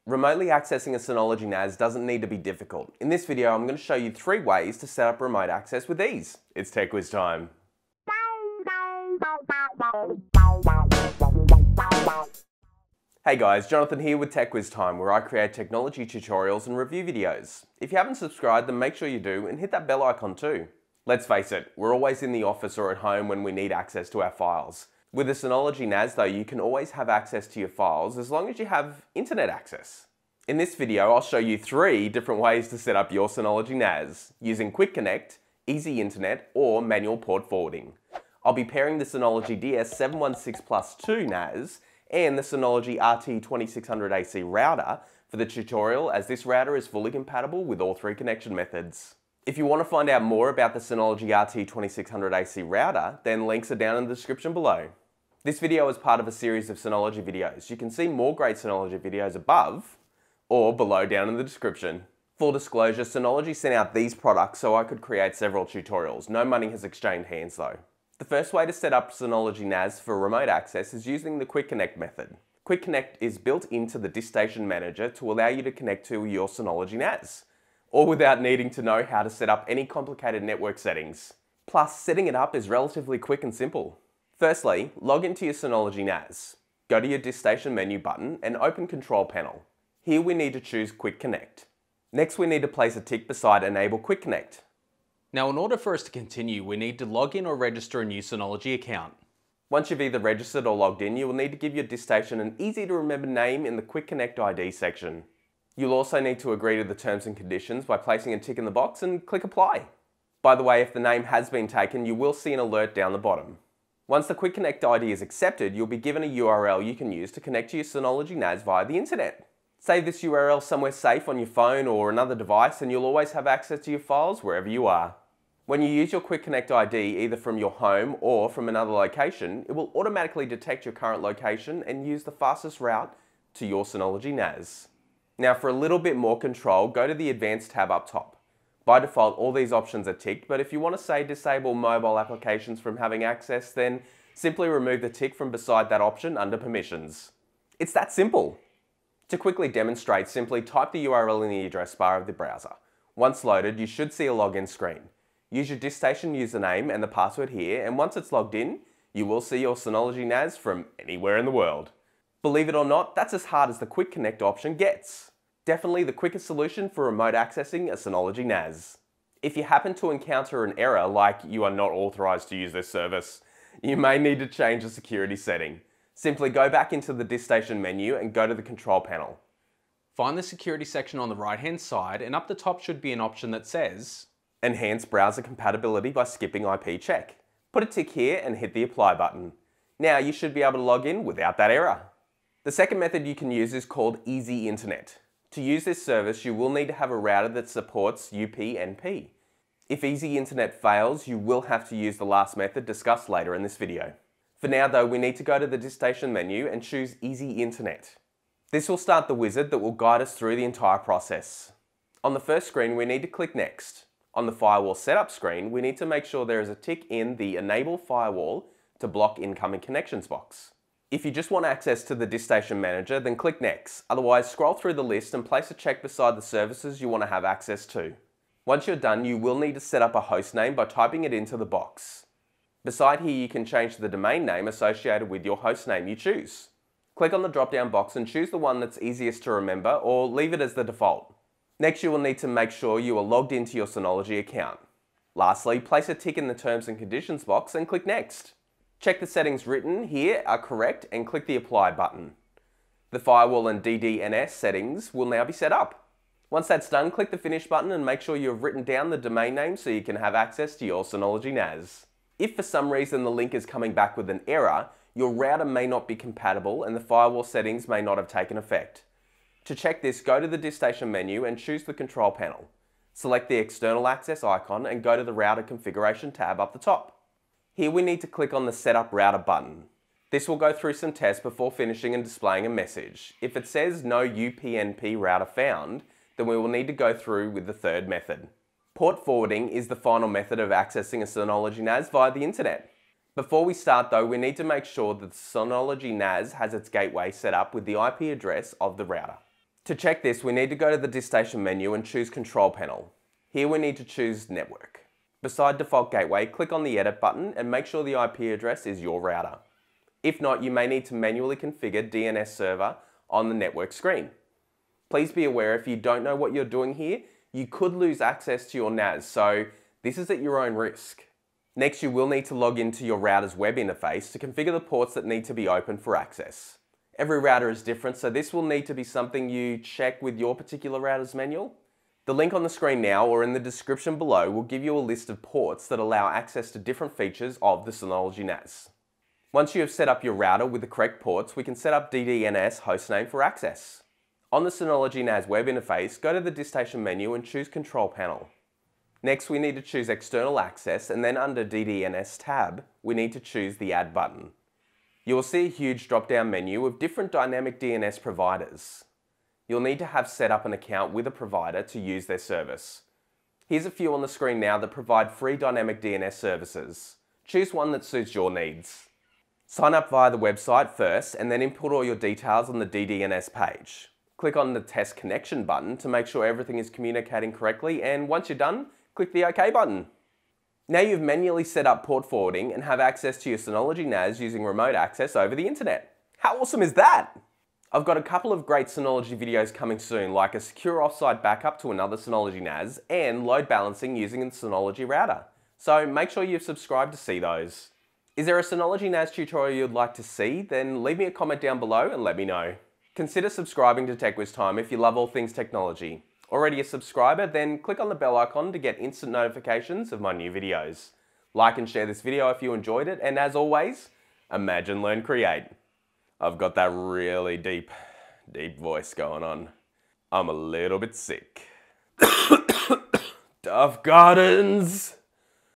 Remotely accessing a Synology NAS doesn't need to be difficult. In this video, I'm going to show you 3 ways to set up remote access with ease. It's TechWizTime. Hey guys, Jonathan here with TechWizTime, where I create technology tutorials and review videos. If you haven't subscribed, then make sure you do and hit that bell icon too. Let's face it, we're always in the office or at home when we need access to our files. With a Synology NAS though, you can always have access to your files as long as you have internet access. In this video, I'll show you 3 different ways to set up your Synology NAS using QuickConnect, Easy Internet, or manual port forwarding. I'll be pairing the Synology DS716 II NAS and the Synology RT2600AC router for the tutorial, as this router is fully compatible with all 3 connection methods. If you want to find out more about the Synology RT2600AC router, then links are down in the description below. This video is part of a series of Synology videos. You can see more great Synology videos above or below down in the description. Full disclosure, Synology sent out these products so I could create several tutorials. No money has exchanged hands though. The first way to set up Synology NAS for remote access is using the QuickConnect method. QuickConnect is built into the DiskStation Manager to allow you to connect to your Synology NAS, all without needing to know how to set up any complicated network settings. Plus, setting it up is relatively quick and simple. Firstly, log into your Synology NAS. Go to your DiskStation menu button and open Control Panel. Here we need to choose QuickConnect. Next we need to place a tick beside Enable QuickConnect. Now, in order for us to continue, we need to log in or register a new Synology account. Once you've either registered or logged in, you will need to give your DiskStation an easy to remember name in the QuickConnect ID section. You'll also need to agree to the terms and conditions by placing a tick in the box and click Apply. By the way, if the name has been taken, you will see an alert down the bottom. Once the QuickConnect ID is accepted, you'll be given a URL you can use to connect to your Synology NAS via the internet. Save this URL somewhere safe on your phone or another device and you'll always have access to your files wherever you are. When you use your QuickConnect ID either from your home or from another location, it will automatically detect your current location and use the fastest route to your Synology NAS. Now for a little bit more control, go to the Advanced tab up top. By default, all these options are ticked, but if you want to say disable mobile applications from having access, then simply remove the tick from beside that option under Permissions. It's that simple. To quickly demonstrate, simply type the URL in the address bar of the browser. Once loaded, you should see a login screen. Use your DiskStation username and the password here, and once it's logged in, you will see your Synology NAS from anywhere in the world. Believe it or not, that's as hard as the QuickConnect option gets. Definitely the quickest solution for remote accessing a Synology NAS. If you happen to encounter an error like you are not authorized to use this service, you may need to change a security setting. Simply go back into the DiskStation menu and go to the Control Panel. Find the security section on the right hand side, and up the top should be an option that says Enhance browser compatibility by skipping IP check. Put a tick here and hit the Apply button. Now you should be able to log in without that error. The second method you can use is called Easy Internet. To use this service, you will need to have a router that supports UPnP. If Easy Internet fails, you will have to use the last method discussed later in this video. For now though, we need to go to the DiskStation menu and choose Easy Internet. This will start the wizard that will guide us through the entire process. On the first screen, we need to click Next. On the Firewall Setup screen, we need to make sure there is a tick in the Enable Firewall to block incoming connections box. If you just want access to the DiskStation Manager, then click Next. Otherwise, scroll through the list and place a check beside the services you want to have access to. Once you're done, you will need to set up a host name by typing it into the box. Beside here, you can change the domain name associated with your host name you choose. Click on the drop-down box and choose the one that's easiest to remember, or leave it as the default. Next, you will need to make sure you are logged into your Synology account. Lastly, place a tick in the Terms and Conditions box and click Next. Check the settings written here are correct and click the Apply button. The firewall and DDNS settings will now be set up. Once that's done, click the Finish button and make sure you have written down the domain name so you can have access to your Synology NAS. If for some reason the link is coming back with an error, your router may not be compatible and the firewall settings may not have taken effect. To check this, go to the DiskStation menu and choose the Control Panel. Select the External Access icon and go to the Router Configuration tab up the top. Here we need to click on the Setup Router button. This will go through some tests before finishing and displaying a message. If it says no UPnP router found, then we will need to go through with the third method. Port forwarding is the final method of accessing a Synology NAS via the internet. Before we start though, we need to make sure that the Synology NAS has its gateway set up with the IP address of the router. To check this, we need to go to the DiskStation menu and choose Control Panel. Here we need to choose Network. Beside Default Gateway, click on the Edit button and make sure the IP address is your router. If not, you may need to manually configure DNS Server on the network screen. Please be aware, if you don't know what you're doing here, you could lose access to your NAS, so this is at your own risk. Next, you will need to log into your router's web interface to configure the ports that need to be open for access. Every router is different, so this will need to be something you check with your particular router's manual. The link on the screen now or in the description below will give you a list of ports that allow access to different features of the Synology NAS. Once you have set up your router with the correct ports, we can set up DDNS hostname for access. On the Synology NAS web interface, go to the DiskStation menu and choose Control Panel. Next, we need to choose External Access, and then under DDNS tab, we need to choose the Add button. You will see a huge drop-down menu of different dynamic DNS providers. You'll need to have set up an account with a provider to use their service. Here's a few on the screen now that provide free dynamic DNS services. Choose one that suits your needs. Sign up via the website first and then input all your details on the DDNS page. Click on the Test Connection button to make sure everything is communicating correctly, and once you're done, click the OK button. Now you've manually set up port forwarding and have access to your Synology NAS using remote access over the internet. How awesome is that? I've got a couple of great Synology videos coming soon, like a secure offsite backup to another Synology NAS and load balancing using a Synology router. So make sure you've subscribed to see those. Is there a Synology NAS tutorial you'd like to see? Then leave me a comment down below and let me know. Consider subscribing to TechWizTime if you love all things technology. Already a subscriber? Then click on the bell icon to get instant notifications of my new videos. Like and share this video if you enjoyed it, and as always, imagine, learn, create. I've got that really deep voice going on. I'm a little bit sick. Duff Gardens!